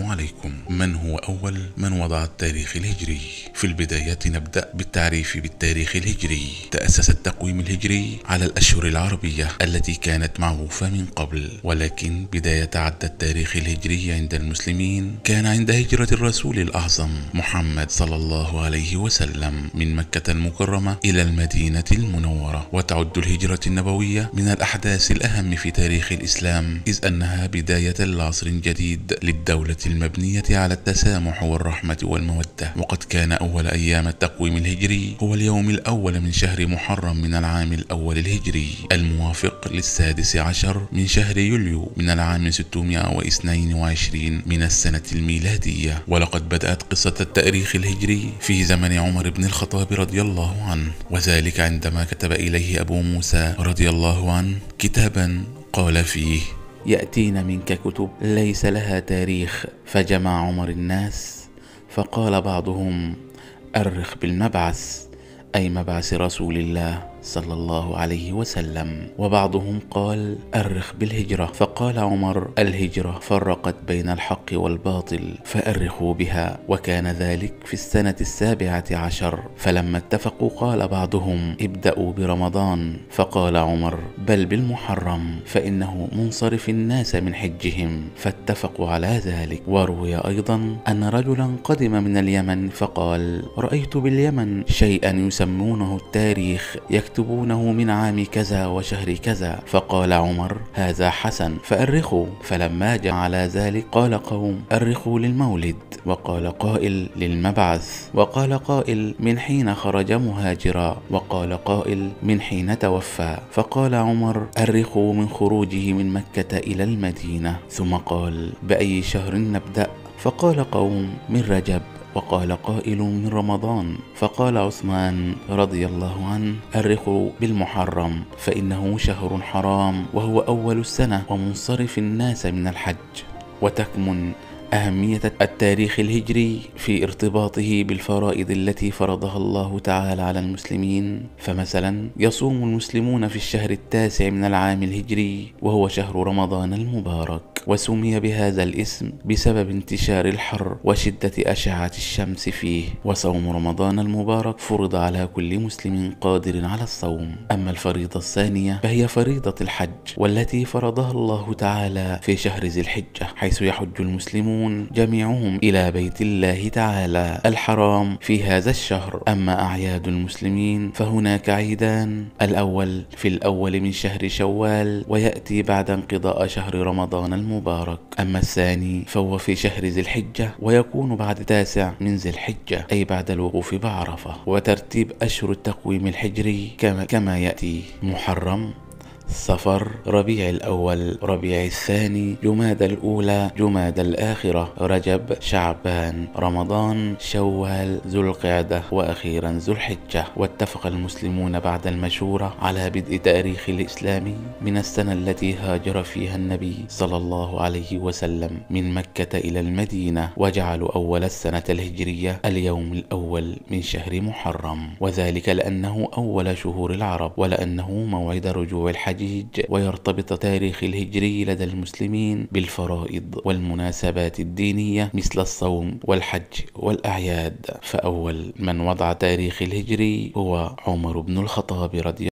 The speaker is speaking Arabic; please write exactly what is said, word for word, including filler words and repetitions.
عليكم. من هو أول من وضع التاريخ الهجري؟ في البداية نبدأ بالتعريف بالتاريخ الهجري. تأسس التقويم الهجري على الأشهر العربية التي كانت معروفة من قبل، ولكن بداية عد التاريخ الهجري عند المسلمين كان عند هجرة الرسول الأعظم محمد صلى الله عليه وسلم من مكة المكرمة إلى المدينة المنورة. وتعد الهجرة النبوية من الأحداث الأهم في تاريخ الإسلام، إذ أنها بداية لعصر جديد للدولة المبنية على التسامح والرحمة والمودة. وقد كان أول أيام التقويم الهجري هو اليوم الأول من شهر محرم من العام الأول الهجري، الموافق للسادس عشر من شهر يوليو من العام ستمائة واثنين وعشرين من السنة الميلادية. ولقد بدأت قصة التاريخ الهجري في زمن عمر بن الخطاب رضي الله عنه، وذلك عندما كتب إليه أبو موسى رضي الله عنه كتابا قال فيه: يأتين منك كتب ليس لها تاريخ. فجمع عمر الناس فقال بعضهم: أرخ بالمبعث، أي مبعث رسول الله صلى الله عليه وسلم. وبعضهم قال: أرخ بالهجرة. فقال عمر: الهجرة فرقت بين الحق والباطل فأرخوا بها. وكان ذلك في السنة السابعة عشر. فلما اتفقوا قال بعضهم: ابدأوا برمضان. فقال عمر: بل بالمحرم، فإنه منصرف الناس من حجهم. فاتفقوا على ذلك. وروي أيضا أن رجلا قدم من اليمن فقال: رأيت باليمن شيئا يسمونه التاريخ، يكتبونه من عام كذا وشهر كذا. فقال عمر: هذا حسن، فأرخوا. فلما جاء على ذلك قال قوم: أرخوا للمولد. وقال قائل: للمبعث. وقال قائل: من حين خرج مهاجرا. وقال قائل: من حين توفى. فقال عمر: أرخوا من خروجه من مكة إلى المدينة. ثم قال: بأي شهر نبدأ؟ فقال قوم: من رجب. وقال قائل: من رمضان. فقال عثمان رضي الله عنه: أرخوا بالمحرم، فإنه شهر حرام وهو أول السنة ومنصرف الناس من الحج. وتكمن أهمية التاريخ الهجري في ارتباطه بالفرائض التي فرضها الله تعالى على المسلمين. فمثلا يصوم المسلمون في الشهر التاسع من العام الهجري وهو شهر رمضان المبارك، وسمي بهذا الاسم بسبب انتشار الحر وشدة أشعة الشمس فيه. وصوم رمضان المبارك فرض على كل مسلم قادر على الصوم. أما الفريضة الثانية فهي فريضة الحج، والتي فرضها الله تعالى في شهر ذي الحجة، حيث يحج المسلمون جميعهم إلى بيت الله تعالى الحرام في هذا الشهر. أما أعياد المسلمين فهناك عيدان: الأول في الأول من شهر شوال، ويأتي بعد انقضاء شهر رمضان المبارك. أما الثاني فهو في شهر ذي الحجة، ويكون بعد تاسع من ذي الحجة، أي بعد الوقوف بعرفة. وترتيب أشهر التقويم الحجري كما, كما يأتي: محرم، صفر، ربيع الأول، ربيع الثاني، جمادى الأولى، جمادى الآخرة، رجب، شعبان، رمضان، شوال، ذو القعدة، وأخيرا ذو الحجة. واتفق المسلمون بعد المشورة على بدء تاريخ الإسلام من السنة التي هاجر فيها النبي صلى الله عليه وسلم من مكة إلى المدينة، وجعلوا أول السنة الهجرية اليوم الأول من شهر محرم، وذلك لأنه أول شهور العرب، ولأنه موعد رجوع الحج، ويرتبط تاريخ الهجري لدى المسلمين بالفرائض والمناسبات الدينية مثل الصوم والحج والأعياد. فأول من وضع تاريخ الهجري هو عمر بن الخطاب رضي